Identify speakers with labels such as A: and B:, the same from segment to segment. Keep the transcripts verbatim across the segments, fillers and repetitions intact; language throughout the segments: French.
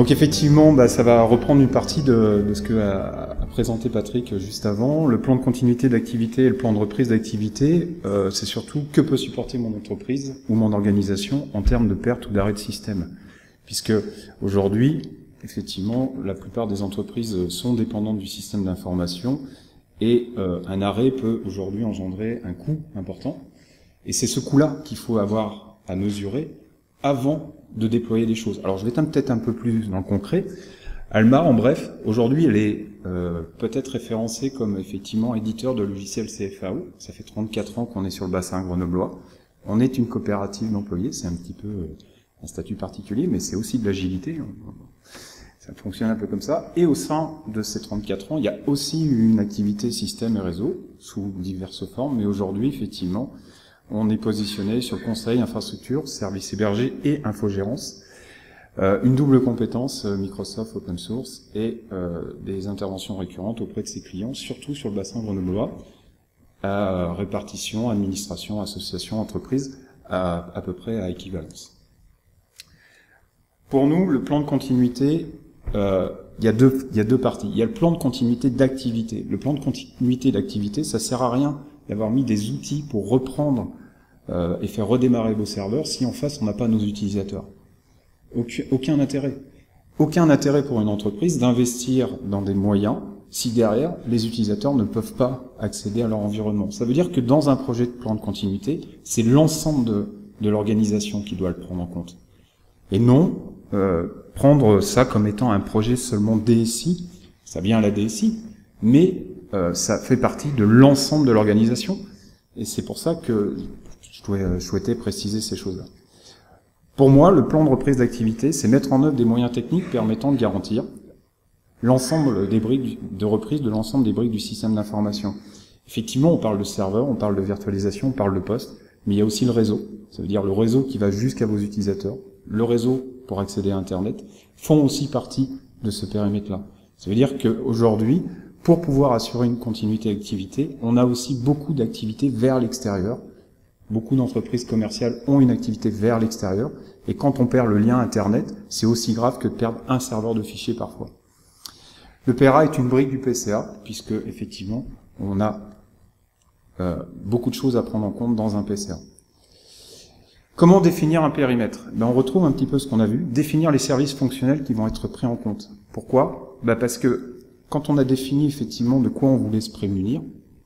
A: Donc effectivement, bah, ça va reprendre une partie de, de ce que a, a présenté Patrick juste avant. Le plan de continuité d'activité et le plan de reprise d'activité, euh, c'est surtout que peut supporter mon entreprise ou mon organisation en termes de perte ou d'arrêt de système. Puisque aujourd'hui, effectivement, la plupart des entreprises sont dépendantes du système d'information et euh, un arrêt peut aujourd'hui engendrer un coût important. Et c'est ce coût-là qu'il faut avoir à mesurer avant de déployer des choses. Alors je vais être peut-être un peu plus dans le concret. Alma, en bref, aujourd'hui elle est euh, peut-être référencée comme effectivement éditeur de logiciels C F A O. Ça fait trente-quatre ans qu'on est sur le bassin grenoblois. On est une coopérative d'employés, c'est un petit peu euh, un statut particulier, mais c'est aussi de l'agilité. Ça fonctionne un peu comme ça. Et au sein de ces trente-quatre ans, il y a aussi une activité système et réseau, sous diverses formes, mais aujourd'hui, effectivement, on est positionné sur le conseil, infrastructure, services hébergés et infogérance. Euh, une double compétence, euh, Microsoft Open Source, et euh, des interventions récurrentes auprès de ses clients, surtout sur le bassin grenoblois, à répartition, administration, association, entreprise, à, à peu près à équivalence. Pour nous, le plan de continuité, euh, il y a deux, il y a deux parties. Il y a le plan de continuité d'activité. Le plan de continuité d'activité, ça sert à rien d'avoir mis des outils pour reprendre euh, et faire redémarrer vos serveurs si en face on n'a pas nos utilisateurs. Aucun, aucun intérêt. Aucun intérêt pour une entreprise d'investir dans des moyens si derrière les utilisateurs ne peuvent pas accéder à leur environnement. Ça veut dire que dans un projet de plan de continuité, c'est l'ensemble de, de l'organisation qui doit le prendre en compte. Et non euh, prendre ça comme étant un projet seulement D S I, ça vient à la D S I, mais Euh, ça fait partie de l'ensemble de l'organisation, et c'est pour ça que je souhaitais préciser ces choses-là. Pour moi, le plan de reprise d'activité, c'est mettre en œuvre des moyens techniques permettant de garantir l'ensemble des briques de reprise de l'ensemble des briques du système d'information. Effectivement, on parle de serveur, on parle de virtualisation, on parle de poste, mais il y a aussi le réseau. Ça veut dire le réseau qui va jusqu'à vos utilisateurs, le réseau pour accéder à Internet, font aussi partie de ce périmètre-là. Ça veut dire qu'aujourd'hui, pour pouvoir assurer une continuité d'activité, on a aussi beaucoup d'activités vers l'extérieur. Beaucoup d'entreprises commerciales ont une activité vers l'extérieur. Et quand on perd le lien Internet, c'est aussi grave que de perdre un serveur de fichiers parfois. Le P R A est une brique du P C A, puisque effectivement, on a euh, beaucoup de choses à prendre en compte dans un P C A. Comment définir un périmètre? Ben, on retrouve un petit peu ce qu'on a vu. Définir les services fonctionnels qui vont être pris en compte. Pourquoi? Ben, parce que quand on a défini effectivement de quoi on voulait se prémunir,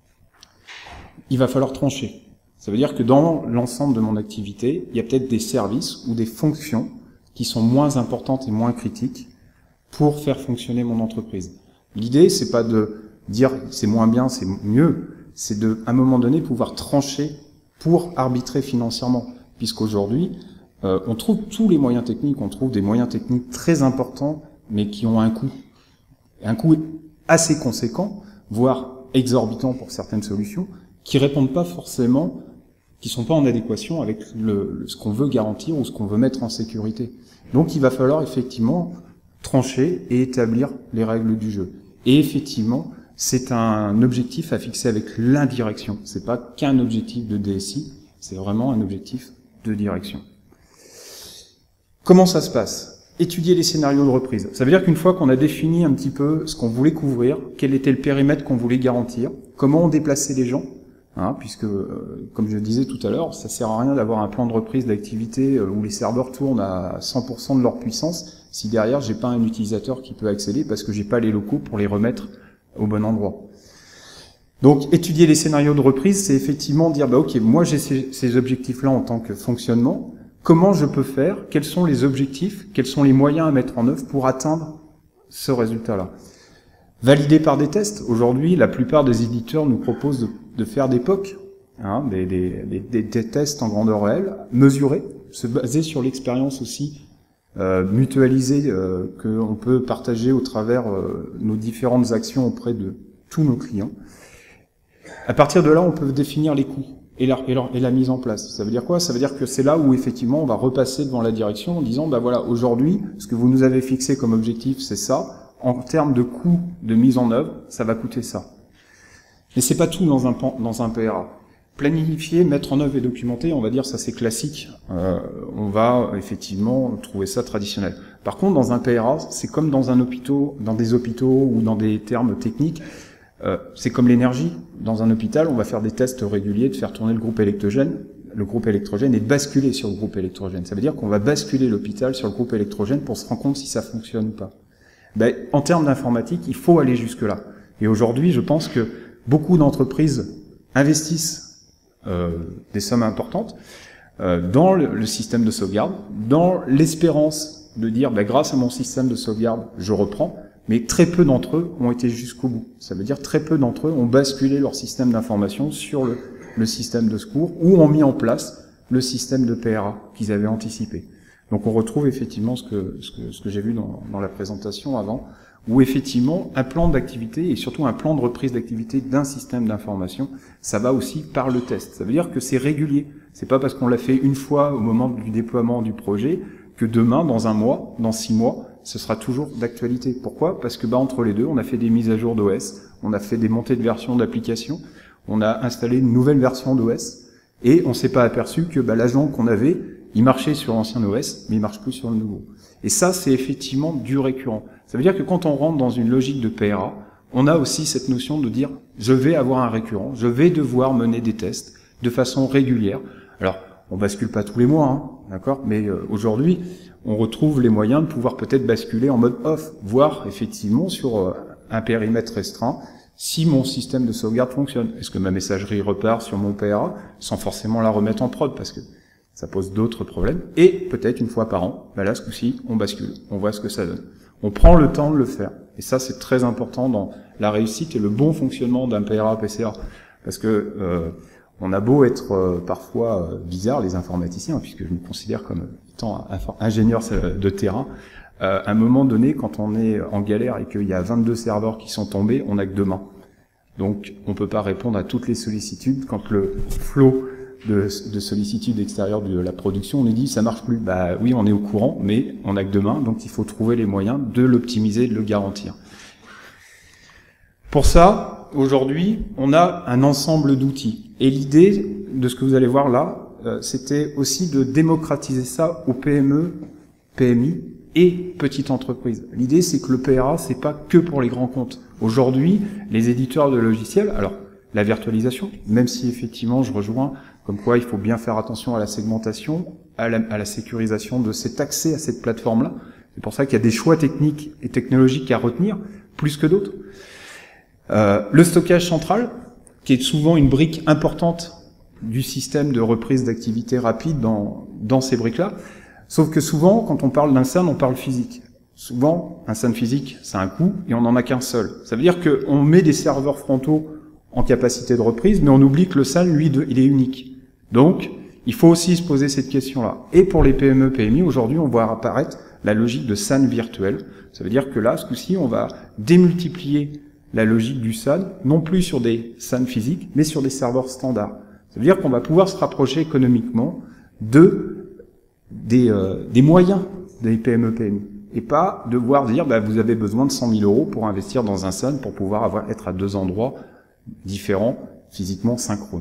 A: il va falloir trancher. Ça veut dire que dans l'ensemble de mon activité, il y a peut-être des services ou des fonctions qui sont moins importantes et moins critiques pour faire fonctionner mon entreprise. L'idée, c'est pas de dire c'est moins bien, c'est mieux, c'est de, à un moment donné, pouvoir trancher pour arbitrer financièrement. Puisqu'aujourd'hui, euh, on trouve tous les moyens techniques, on trouve des moyens techniques très importants, mais qui ont un coût. Un coût assez conséquent, voire exorbitant pour certaines solutions, qui répondent pas forcément, qui sont pas en adéquation avec le, ce qu'on veut garantir ou ce qu'on veut mettre en sécurité. Donc il va falloir effectivement trancher et établir les règles du jeu. Et effectivement, c'est un objectif à fixer avec l'indirection. C'est pas qu'un objectif de D S I, c'est vraiment un objectif de direction. Comment ça se passe ? Étudier les scénarios de reprise. Ça veut dire qu'une fois qu'on a défini un petit peu ce qu'on voulait couvrir, quel était le périmètre qu'on voulait garantir, comment on déplaçait les gens, hein, puisque, euh, comme je le disais tout à l'heure, ça sert à rien d'avoir un plan de reprise d'activité euh, où les serveurs tournent à cent pour cent de leur puissance, si derrière j'ai pas un utilisateur qui peut accéder parce que j'ai pas les locaux pour les remettre au bon endroit. Donc, étudier les scénarios de reprise, c'est effectivement dire, bah ok, moi j'ai ces, ces objectifs-là en tant que fonctionnement. Comment je peux faire? Quels sont les objectifs? Quels sont les moyens à mettre en œuvre pour atteindre ce résultat-là? Validé par des tests. Aujourd'hui, la plupart des éditeurs nous proposent de, de faire des P O C, hein, des, des, des, des tests en grandeur réelle, mesurés, se baser sur l'expérience aussi euh, mutualisée euh, qu'on peut partager au travers euh, nos différentes actions auprès de tous nos clients. À partir de là, on peut définir les coûts. Et la, et, la, et la mise en place. Ça veut dire quoi? Ça veut dire que c'est là où effectivement on va repasser devant la direction en disant bah voilà, aujourd'hui, ce que vous nous avez fixé comme objectif, c'est ça. En termes de coût de mise en œuvre, ça va coûter ça. Mais c'est pas tout dans un, dans un P R A. Planifier, mettre en œuvre et documenter, on va dire ça c'est classique. Euh, on va effectivement trouver ça traditionnel. Par contre, dans un P R A, c'est comme dans un hôpital, dans des hôpitaux ou dans des termes techniques, euh, c'est comme l'énergie. Dans un hôpital, on va faire des tests réguliers de faire tourner le groupe électrogène, le groupe électrogène et de basculer sur le groupe électrogène. Ça veut dire qu'on va basculer l'hôpital sur le groupe électrogène pour se rendre compte si ça fonctionne ou pas. Ben, en termes d'informatique, il faut aller jusque-là. Et aujourd'hui, je pense que beaucoup d'entreprises investissent Euh, des sommes importantes euh, dans le, le système de sauvegarde, dans l'espérance de dire bah, grâce à mon système de sauvegarde, je reprends, mais très peu d'entre eux ont été jusqu'au bout. Ça veut dire très peu d'entre eux ont basculé leur système d'information sur le, le système de secours ou ont mis en place le système de P R A qu'ils avaient anticipé. Donc on retrouve effectivement ce que, ce que, ce que j'ai vu dans, dans la présentation avant, où effectivement un plan d'activité et surtout un plan de reprise d'activité d'un système d'information, ça va aussi par le test. Ça veut dire que c'est régulier. C'est pas parce qu'on l'a fait une fois au moment du déploiement du projet que demain, dans un mois, dans six mois, ce sera toujours d'actualité. Pourquoi? Parce que bah entre les deux, on a fait des mises à jour d'O S, on a fait des montées de versions d'applications, on a installé une nouvelle version d'O S et on s'est pas aperçu que bah, l'agent qu'on avait, il marchait sur l'ancien O S, mais il marche plus sur le nouveau. Et ça, c'est effectivement du récurrent. Ça veut dire que quand on rentre dans une logique de P R A, on a aussi cette notion de dire « je vais avoir un récurrent, je vais devoir mener des tests de façon régulière ». Alors, on bascule pas tous les mois, hein, d'accord, mais euh, aujourd'hui, on retrouve les moyens de pouvoir peut-être basculer en mode off, voire effectivement sur euh, un périmètre restreint, si mon système de sauvegarde fonctionne. Est-ce que ma messagerie repart sur mon P R A sans forcément la remettre en prod, parce que ça pose d'autres problèmes, et peut-être une fois par an, bah là, ce coup-ci, on bascule, on voit ce que ça donne. On prend le temps de le faire. Et ça, c'est très important dans la réussite et le bon fonctionnement d'un P R A P C A. Parce que euh, on a beau être euh, parfois euh, bizarre, les informaticiens, puisque je me considère comme étant ingénieur de terrain, euh, à un moment donné, quand on est en galère et qu'il y a vingt-deux serveurs qui sont tombés, on n'a que deux mains. Donc, on peut pas répondre à toutes les sollicitudes. Quand le flot de, de sollicitudes extérieures de la production, on est dit ça marche plus. Bah oui, on est au courant, mais on n'a que deux mains, donc il faut trouver les moyens de l'optimiser et de le garantir. Pour ça, aujourd'hui, on a un ensemble d'outils. Et l'idée de ce que vous allez voir là, euh, c'était aussi de démocratiser ça aux P M E, P M I et petites entreprises. L'idée, c'est que le P R A, c'est pas que pour les grands comptes. Aujourd'hui, les éditeurs de logiciels, alors la virtualisation, même si effectivement je rejoins comme quoi il faut bien faire attention à la segmentation, à la, à la sécurisation de cet accès à cette plateforme-là. C'est pour ça qu'il y a des choix techniques et technologiques à retenir, plus que d'autres. Euh, le stockage central, qui est souvent une brique importante du système de reprise d'activité rapide dans, dans ces briques-là. Sauf que souvent, quand on parle d'un S A N, on parle physique. Souvent, un S A N physique, ça a un coût, et on n'en a qu'un seul. Ça veut dire qu'on met des serveurs frontaux en capacité de reprise, mais on oublie que le S A N, lui, il est unique. Donc, il faut aussi se poser cette question-là. Et pour les P M E, P M I, aujourd'hui, on voit apparaître la logique de S A N virtuel. Ça veut dire que là, ce coup-ci, on va démultiplier la logique du S A N, non plus sur des S A N physiques, mais sur des serveurs standards. Ça veut dire qu'on va pouvoir se rapprocher économiquement de, des, euh, des moyens des P M E, P M I. Et pas devoir dire, bah, vous avez besoin de cent mille euros pour investir dans un S A N pour pouvoir avoir, être à deux endroits différents, physiquement synchrones.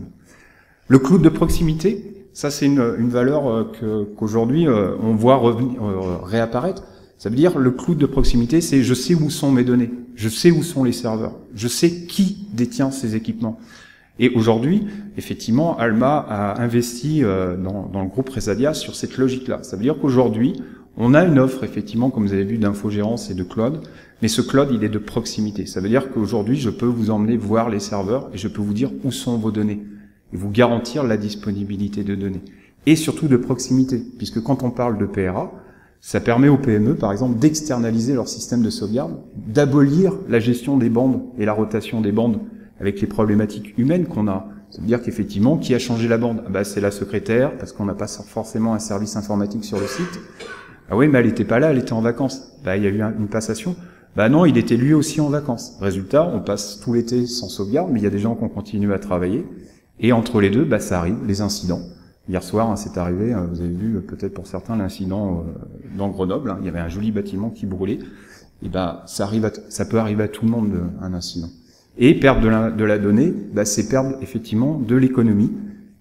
A: Le cloud de proximité, ça c'est une, une valeur euh, que, qu'aujourd'hui euh, on voit revenir, euh, réapparaître. Ça veut dire le cloud de proximité, c'est je sais où sont mes données, je sais où sont les serveurs, je sais qui détient ces équipements. Et aujourd'hui, effectivement, Alma a investi euh, dans, dans le groupe Resadia sur cette logique-là. Ça veut dire qu'aujourd'hui, on a une offre, effectivement, comme vous avez vu, d'infogérance et de cloud, mais ce cloud, il est de proximité. Ça veut dire qu'aujourd'hui, je peux vous emmener voir les serveurs et je peux vous dire où sont vos données et vous garantir la disponibilité de données. Et surtout de proximité, puisque quand on parle de P R A, ça permet aux P M E, par exemple, d'externaliser leur système de sauvegarde, d'abolir la gestion des bandes et la rotation des bandes avec les problématiques humaines qu'on a. Ça veut dire qu'effectivement, qui a changé la bande? Ah bah, c'est la secrétaire, parce qu'on n'a pas forcément un service informatique sur le site. Ah oui, mais elle n'était pas là, elle était en vacances. Bah, il y a eu une passation. Bah non, il était lui aussi en vacances. Résultat, on passe tout l'été sans sauvegarde, mais il y a des gens qui ont continué à travailler. Et entre les deux, bah, ça arrive, les incidents. Hier soir, hein, c'est arrivé, euh, vous avez vu peut-être pour certains l'incident euh, dans Grenoble, hein, il y avait un joli bâtiment qui brûlait. Et bah, ça arrive, à ça peut arriver à tout le monde, un incident. Et perdre de la, de la donnée, bah, c'est perdre effectivement de l'économie.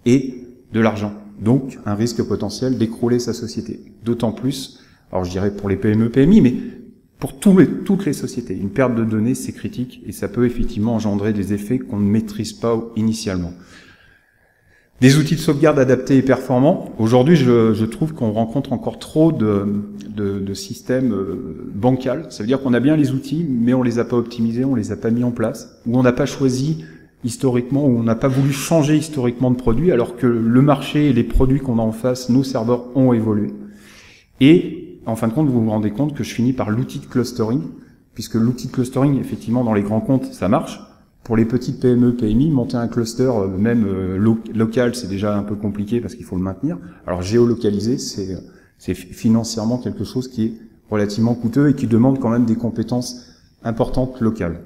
A: et de l'argent. Donc, un risque potentiel d'écrouler sa société. D'autant plus, alors je dirais pour les P M E, P M I, mais pour tous les, toutes les sociétés. Une perte de données, c'est critique, et ça peut effectivement engendrer des effets qu'on ne maîtrise pas initialement. Des outils de sauvegarde adaptés et performants. Aujourd'hui, je, je trouve qu'on rencontre encore trop de, de, de systèmes euh, bancals. Ça veut dire qu'on a bien les outils, mais on les a pas optimisés, on les a pas mis en place, ou on n'a pas choisi historiquement, ou on n'a pas voulu changer historiquement de produit, alors que le marché et les produits qu'on a en face, nos serveurs, ont évolué. Et, en fin de compte, vous vous rendez compte que je finis par l'outil de clustering, puisque l'outil de clustering, effectivement, dans les grands comptes, ça marche. Pour les petites P M E, P M I, monter un cluster, même euh, lo local, c'est déjà un peu compliqué parce qu'il faut le maintenir. Alors, géolocaliser, c'est c'est financièrement quelque chose qui est relativement coûteux et qui demande quand même des compétences importantes locales.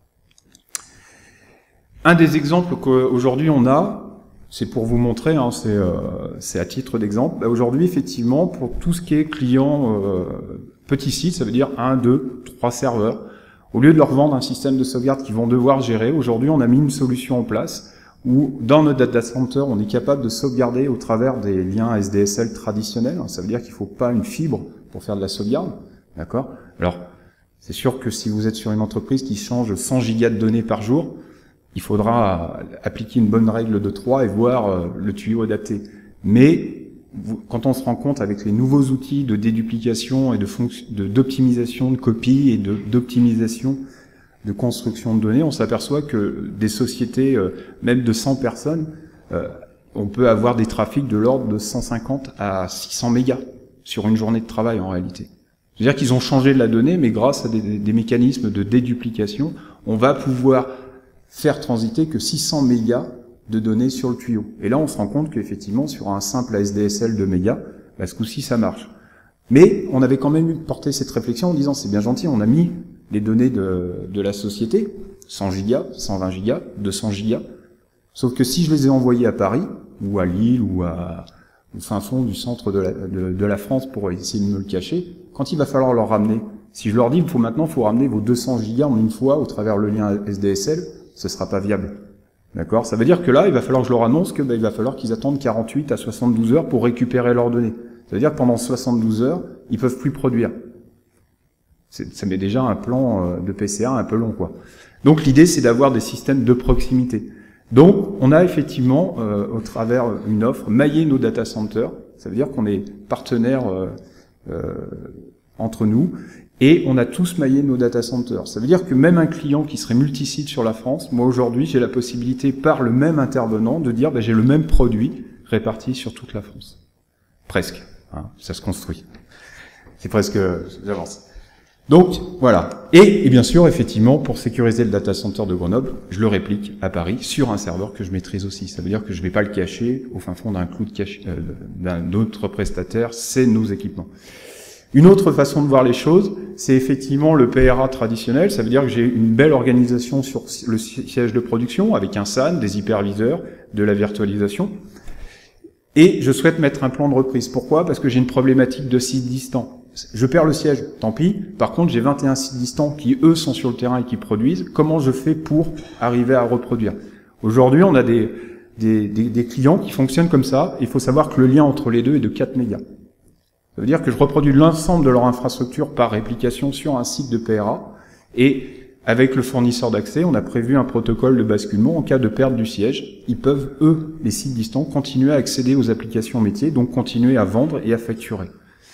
A: Un des exemples qu'aujourd'hui on a, c'est pour vous montrer, hein, c'est euh, c'est à titre d'exemple. Bah, aujourd'hui, effectivement, pour tout ce qui est client euh, petit site, ça veut dire un, deux, trois serveurs. Au lieu de leur vendre un système de sauvegarde qu'ils vont devoir gérer, aujourd'hui on a mis une solution en place où dans notre data center on est capable de sauvegarder au travers des liens S D S L traditionnels. Ça veut dire qu'il ne faut pas une fibre pour faire de la sauvegarde, d'accord? Alors c'est sûr que si vous êtes sur une entreprise qui change cent gigas de données par jour, il faudra appliquer une bonne règle de trois et voir le tuyau adapté. Mais quand on se rend compte avec les nouveaux outils de déduplication et de d'optimisation de, de copie et d'optimisation de, de construction de données, on s'aperçoit que des sociétés, euh, même de cent personnes, euh, on peut avoir des trafics de l'ordre de cent cinquante à six cents mégas sur une journée de travail en réalité. C'est-à-dire qu'ils ont changé de la donnée, mais grâce à des, des mécanismes de déduplication, on va pouvoir faire transiter que six cents mégas de données sur le tuyau. Et là, on se rend compte qu'effectivement, sur un simple S D S L de mégas, bah, ce coup-ci, ça marche. Mais on avait quand même eu porté cette réflexion en disant, c'est bien gentil, on a mis les données de, de la société, cent gigas, cent vingt gigas, deux cents gigas, sauf que si je les ai envoyés à Paris, ou à Lille, ou à, au fin fond du centre de la, de, de la France pour essayer de me le cacher, quand il va falloir leur ramener, si je leur dis, il faut maintenant, il faut ramener vos deux cents gigas en une fois au travers le lien S D S L, ce sera pas viable. D'accord? Ça veut dire que là, il va falloir que je leur annonce que ben, il va falloir qu'ils attendent quarante-huit à soixante-douze heures pour récupérer leurs données. Ça veut dire que pendant soixante-douze heures, ils peuvent plus produire. Ça met déjà un plan de P C A un peu long, quoi. Donc l'idée, c'est d'avoir des systèmes de proximité. Donc, on a effectivement, euh, au travers une offre, maillé nos data centers. Ça veut dire qu'on est partenaires euh, euh, entre nous. Et on a tous maillé nos data centers. Ça veut dire que même un client qui serait multisite sur la France, moi aujourd'hui j'ai la possibilité par le même intervenant de dire ben, j'ai le même produit réparti sur toute la France. Presque. Hein, ça se construit. C'est presque... J'avance. Donc voilà. Et, et bien sûr, effectivement, pour sécuriser le data center de Grenoble, je le réplique à Paris sur un serveur que je maîtrise aussi. Ça veut dire que je ne vais pas le cacher au fin fond d'un cloud caché, euh, d'un autre prestataire, c'est nos équipements. Une autre façon de voir les choses, c'est effectivement le P R A traditionnel. Ça veut dire que j'ai une belle organisation sur le siège de production avec un S A N, des hyperviseurs, de la virtualisation. Et je souhaite mettre un plan de reprise. Pourquoi? Parce que j'ai une problématique de sites distants. Je perds le siège, tant pis. Par contre, j'ai vingt et un sites distants qui, eux, sont sur le terrain et qui produisent. Comment je fais pour arriver à reproduire? Aujourd'hui, on a des, des, des, des clients qui fonctionnent comme ça. Il faut savoir que le lien entre les deux est de quatre mégas. Ça veut dire que je reproduis l'ensemble de leur infrastructure par réplication sur un site de P R A. Et avec le fournisseur d'accès, on a prévu un protocole de basculement. En cas de perte du siège, ils peuvent, eux, les sites distants, continuer à accéder aux applications métiers, donc continuer à vendre et à facturer.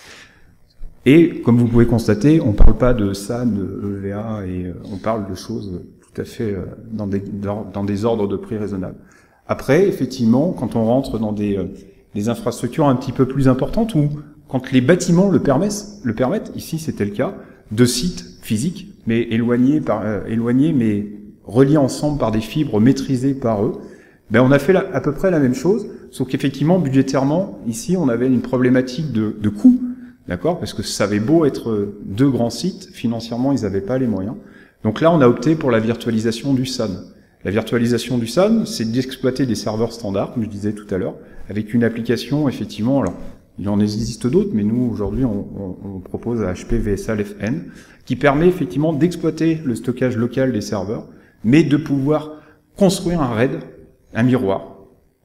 A: Et, comme vous pouvez constater, on ne parle pas de S A N, de E V A, et on parle de choses tout à fait dans des, dans des ordres de prix raisonnables. Après, effectivement, quand on rentre dans des, des infrastructures un petit peu plus importantes, où quand les bâtiments le permettent, le permettent, ici c'était le cas, de sites physiques, mais éloignés, par, euh, éloignés, mais reliés ensemble par des fibres maîtrisées par eux, ben on a fait la, à peu près la même chose, sauf qu'effectivement, budgétairement, ici on avait une problématique de, de coût, d'accord, parce que ça avait beau être deux grands sites, financièrement ils n'avaient pas les moyens. Donc là on a opté pour la virtualisation du S A N. La virtualisation du S A N, c'est d'exploiter des serveurs standards, comme je disais tout à l'heure, avec une application, effectivement, alors, il en existe d'autres, mais nous, aujourd'hui, on, on, on propose à H P V S A L F N, qui permet effectivement d'exploiter le stockage local des serveurs, mais de pouvoir construire un RAID, un miroir,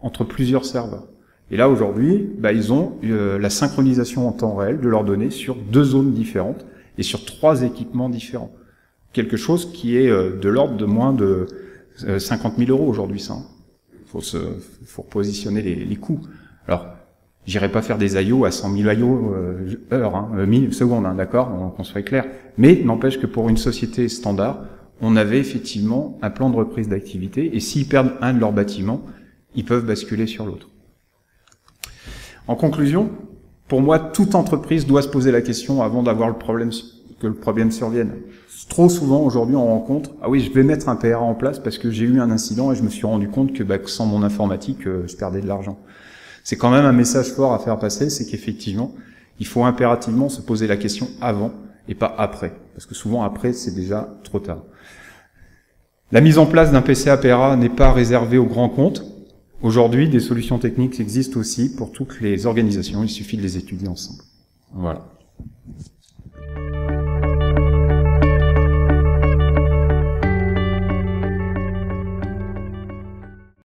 A: entre plusieurs serveurs. Et là, aujourd'hui, bah, ils ont euh, la synchronisation en temps réel de leurs données sur deux zones différentes et sur trois équipements différents. Quelque chose qui est euh, de l'ordre de moins de euh, cinquante mille euros aujourd'hui, ça. Il faut se, faut repositionner les, les coûts. Alors, j'irai pas faire des I O à cent mille I O euh, heures, hein, euh, mille secondes, hein, d'accord, qu'on soit clair. Mais n'empêche que pour une société standard, on avait effectivement un plan de reprise d'activité, et s'ils perdent un de leurs bâtiments, ils peuvent basculer sur l'autre. En conclusion, pour moi, toute entreprise doit se poser la question avant d'avoir le problème, que le problème survienne. Trop souvent, aujourd'hui, on rencontre, ah oui, je vais mettre un P R A en place parce que j'ai eu un incident et je me suis rendu compte que bah, sans mon informatique, euh, je perdais de l'argent. C'est quand même un message fort à faire passer, c'est qu'effectivement, il faut impérativement se poser la question avant et pas après. Parce que souvent, après, c'est déjà trop tard. La mise en place d'un P C A P R A n'est pas réservée aux grands comptes. Aujourd'hui, des solutions techniques existent aussi pour toutes les organisations, il suffit de les étudier ensemble. Voilà.